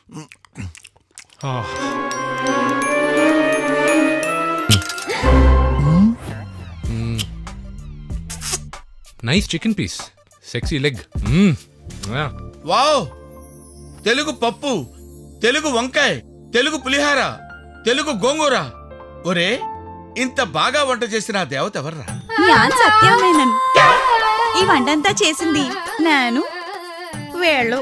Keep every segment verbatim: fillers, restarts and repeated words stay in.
Nice chicken piece, sexy leg. Wow, Telugu పప్పు, తెలుగు వంకాయ, తెలుగు పులిహార, తెలుగు గోంగూర. ఒరే, ఇంత బాగా వంట చేసిన ఆ దేవత ఎవర్రా? సత్యమేనన్. ఈ వంటంతా చేసింది నేను. వేళ్ళు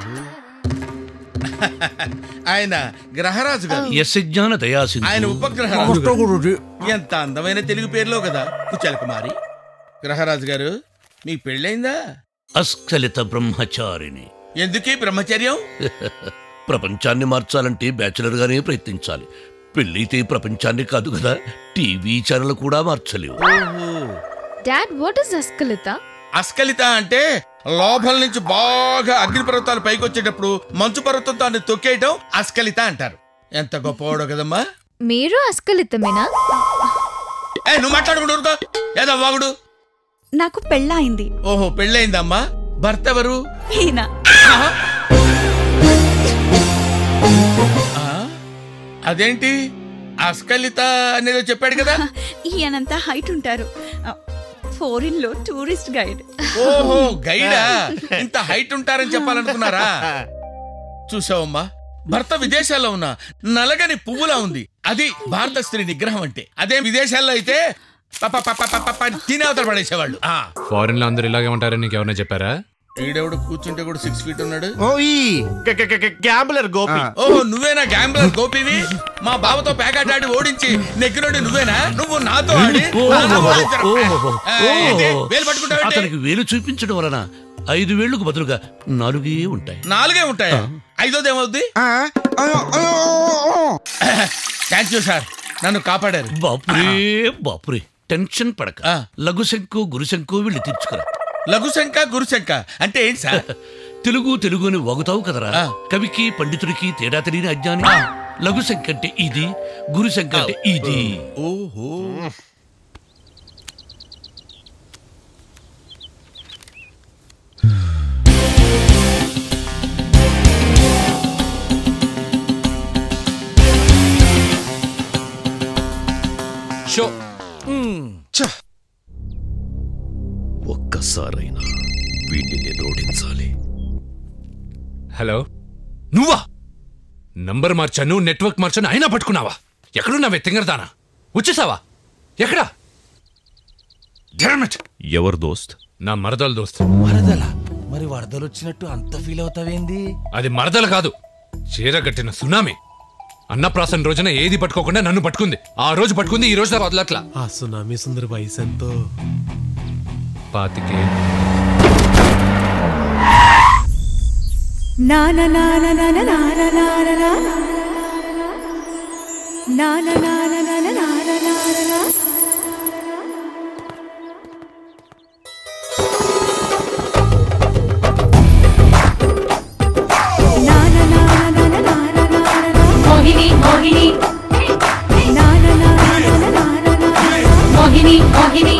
ఆయన గ్రహరాజు గారు. యశజ్ఞాన దయాసింధు. ఆయన ఉపగ్రహరాజు. ఎంత అందమైన తెలుగు పేర్లో కదా కుచల కుమారి. గ్రహరాజు గారు, మీ పెళ్ళైందా? అస్ఖలిత బ్రహ్మచారిని. ఎందుకీ బ్రహ్మచర్యం? ప్రపంచాన్ని మార్చాలంటే బ్యాచులర్ గానే ప్రయత్నించాలి. పెళ్ళైతే ప్రపంచాన్ని కాదు కదా, టీవీ ఛానల్ కూడా మార్చలేవు. డాడ్, వాట్ ఇస్ అస్ఖలిత? అస్ఖలిత అంటే లోపల నుంచి బాగా అగ్నిపర్వతాలు పైకి వచ్చేటప్పుడు మంచు పర్వతం దాన్ని తొక్కేయటం అస్ఖలిత అంటారు. ఎంత గొప్పవాడో కదమ్మా. మీరు అస్ఖలితమేనా? ఏ, నువ్వు మాట్లాడుకుంటూ ఏదో వాగుడు. నాకు పెళ్ళయింది. ఓహో, పెళ్ళయిందమ్మా. భర్త ఎవరు? ఈయన. అదేంటి అస్ఖలిత అనేదో చెప్పాడు కదా. ఈయనంతా హైట్ ఉంటారు. ఫారిన్ లో టూరిస్ట్ గైడ్. ఓహో, గైడా? ఇంత హైట్ ఉంటారని చెప్పాలనుకున్నారా? చూసావమ్మా, భర్త విదేశాల్లో ఉన్న నలగని పువ్వులా ఉంది. అది భారత స్త్రీ నిగ్రహం అంటే. అదే విదేశాల్లో అయితే తినేవతలు పడేసేవాళ్ళు. ఫారిన్ లో అందరు ఇలాగే ఉంటారని నీకు ఎవరైనా చెప్పారా? ఈడెవడు కూర్చుంటే కూడా సిక్స్ ఫీట్ ఉన్నాడు. గ్యాంబ్లర్ గోపి. ఓహో, నువ్వేనా గ్యాంబ్లర్ గోపివి? మా బావతో పేకాటాడి ఓడించి నెగ్గినోడి నువ్వేనా? నువ్వు నాతో ఆడి వేలు పట్టుకుంటావు. అతనికి వేలు చూపించడం వలన ఐదు వేళ్లకు బదులుగా నాలుగే ఉంటాయి. నాలుగే ఉంటాయా? ఐదోది ఏమవుద్ది? థ్యాంక్ యూ సార్, నన్ను కాపాడారు. బాపురే బాపురే, టెన్షన్ పడక. లఘుశంకు గురుశంకు వీళ్ళు తీర్చుకురా. లఘుశంక గురుశంక అంటే ఏంటి సార్? తెలుగు తెలుగు అని వగుతావు కదరా. కవికి పండితుడికి తేడా తెలియని అజ్ఞాని. లఘుశంక అంటే ఇది, గురుశంక అంటే ఇది. ఓహో, షో. ఒక్కసారైనా వీడిని నేను ఓడించాలి. హలో, నువ్వా? నంబర్ మార్చాను, నెట్వర్క్ మార్చాను, అయినా పట్టుకున్నావా? ఎక్కడున్నావే తింగరదానా? వచ్చేసావా? ఎక్కడా? ఎవరు దోస్త్? నా మరదల దోస్త్. మరదల? మరి వరదలు వచ్చినట్టు అంత ఫీల్ అవుతావేంది? అది మరదల కాదు, చీరగట్టిన సునామీ. అన్నప్రాసన రోజున ఏది పట్టుకోకుండా నన్ను పట్టుకుంది. ఆ రోజు పట్టుకుంది, ఈ రోజు వదలట్లా. ఆ సునామీ సుందర వయసు ఎంతో? పాతికే. నానా నానా నానా నానా నానా నానా నానా నానా నానా నానా మోహిని మోహిని నానా నానా నానా మోహిని మోహిని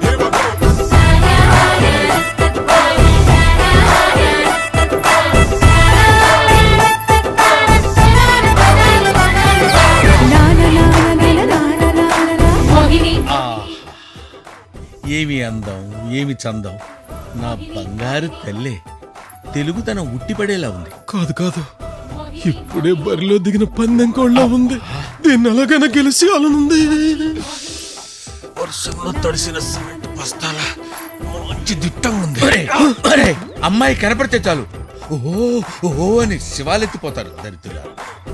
ఏమి అందం, ఏమి చందం. నా బంగారు తల్లే. తెలుగుతనం ఉట్టిపడేలా ఉంది. కాదు కాదు, ఇప్పుడే బరిలో దిగిన పందెం కోళ్ళ ఉంది. దీన్ని ఎలాగైనా గెలిచి అలానుంది. వర్షంలో తడిసిన సిమెంట్ బస్తాల మంచి దిట్టంగా ఉంది. అమ్మాయి కనపడితే చాలు ఓహో ఓహో అని శివాలెత్తిపోతారు దరిద్రులు.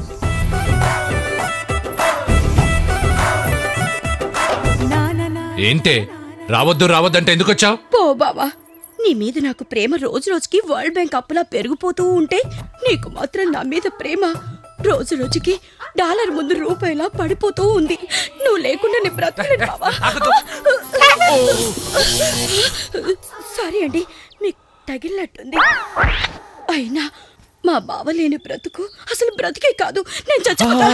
ఏంటే రావద్దు రావద్దంటే ఎందుకు వచ్చావు? పో బావా, నీ మీద నాకు ప్రేమ రోజు రోజుకి వరల్డ్ బ్యాంక్ అప్పులా పెరిగిపోతూ ఉంటే నీకు మాత్రం నా మీద ప్రేమ రోజు రోజుకి డాలర్ ముందు రూపాయలా పడిపోతూ ఉంది. నువ్వు లేకుండా నీ బ్రతకలేను బావా. సారీ అండి, మీకు తగిలినట్టుంది. అయినా మా బావ లేని బ్రతుకు అసలు బ్రతికే కాదు. నేను చచ్చిపోతా.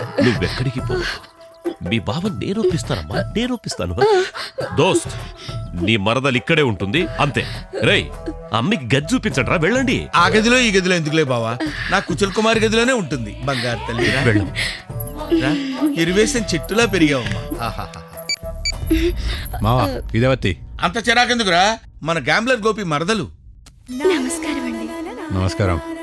నువ్వెక్కడికి పో, మీ బావ నేను ఒప్పిస్తానమ్మా, నేను ఒప్పిస్తాను. దోస్త్, నీ మరదలు ఇక్కడే ఉంటుంది అంతే. రేయ్ అమ్మకి గది చూపించట్రా, వెళ్ళండి. ఆ గదిలో ఈ గదిలో ఎందుకులే బావా, నా కుచల్ కుమార్ గదిలోనే ఉంటుంది. బంగారు తల్లి వెళ్ళు. ఎరివేసిన చెట్టులా పెరిగావమ్మా. మావా ఇదేవత్తి. అంత చిరాకెందుకురా, మన గ్యాంబ్లర్ గోపి మరదలు. నమస్కారం అండి. నమస్కారం.